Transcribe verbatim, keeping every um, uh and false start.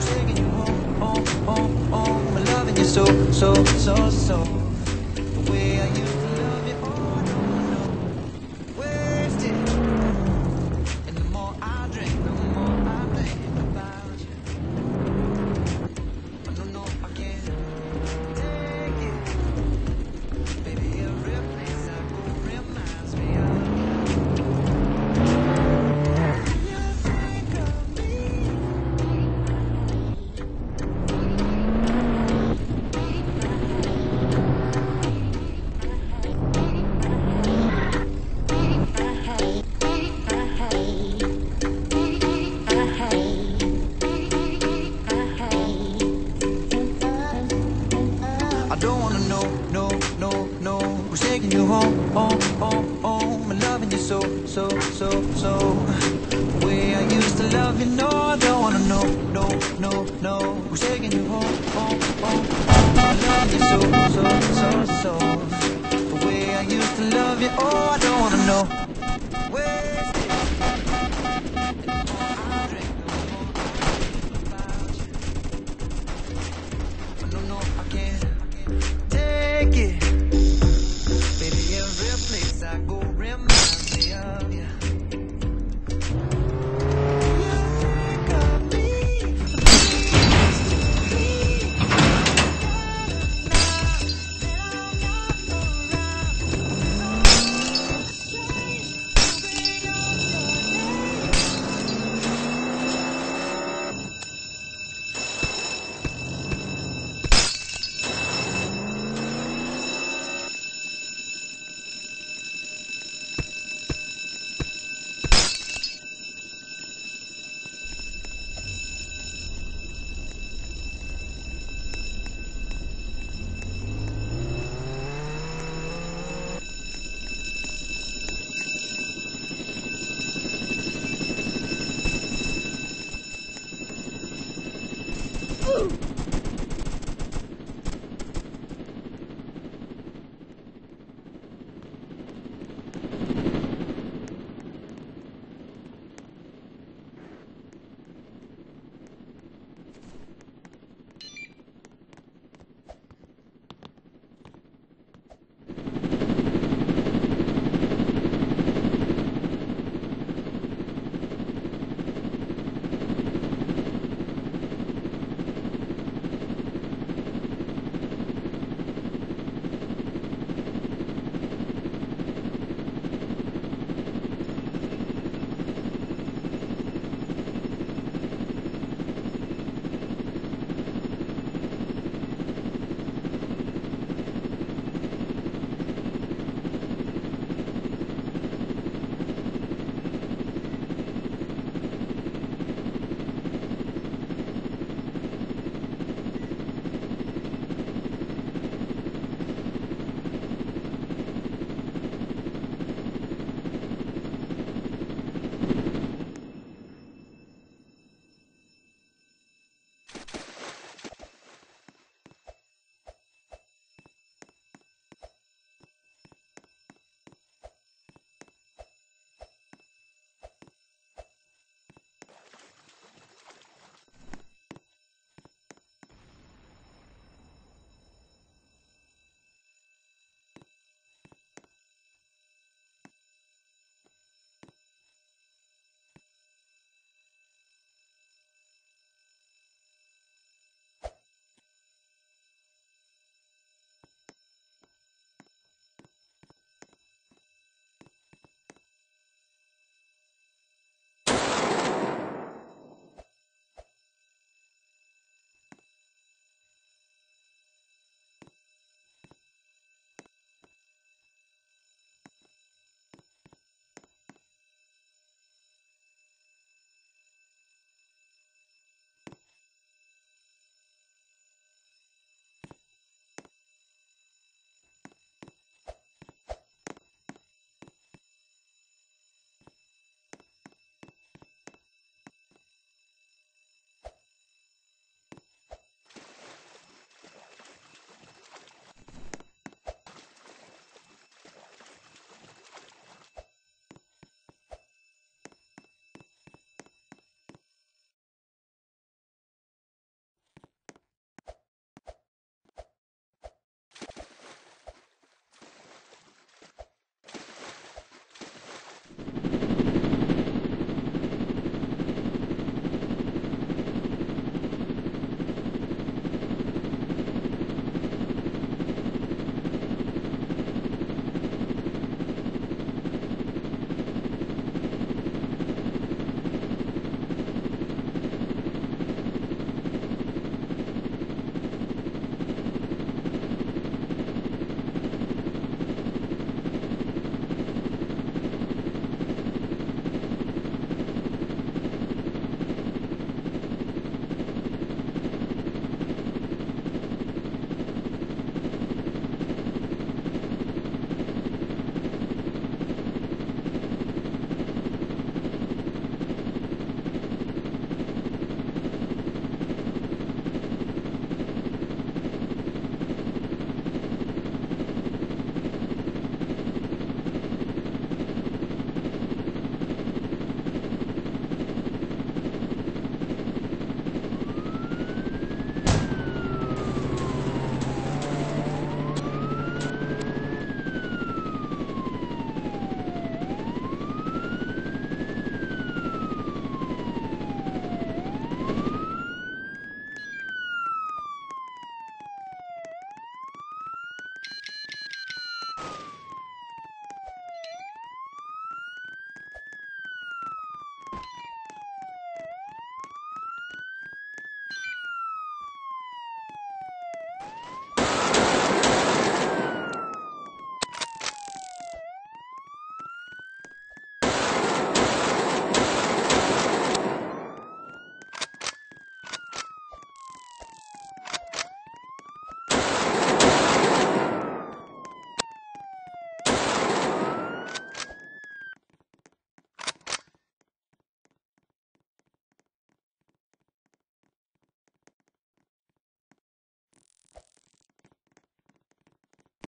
taking you home, home, home, home. I'm loving you so, so, so, so. The way I used to love you, oh, I don't know. Wasted. And the more I drink, the more I think about you. I don't know, I can't take it. Baby, every place I go reminds me of you. You think of me. I don't wanna know, no, no, no. Who's taking you home, home, home, home? I'm loving you so, so, so, so. The way I used to love you, no, I don't wanna know, no, no, no. Who's taking you home, home, home, home? I'm loving you so, so, so, so. The way I used to love you, oh, I don't wanna know. Wasted. And the more I drink, the more I think about you. I don't know, I can't take it. Baby, every place I go reminds me of you. You think of me. Ooh.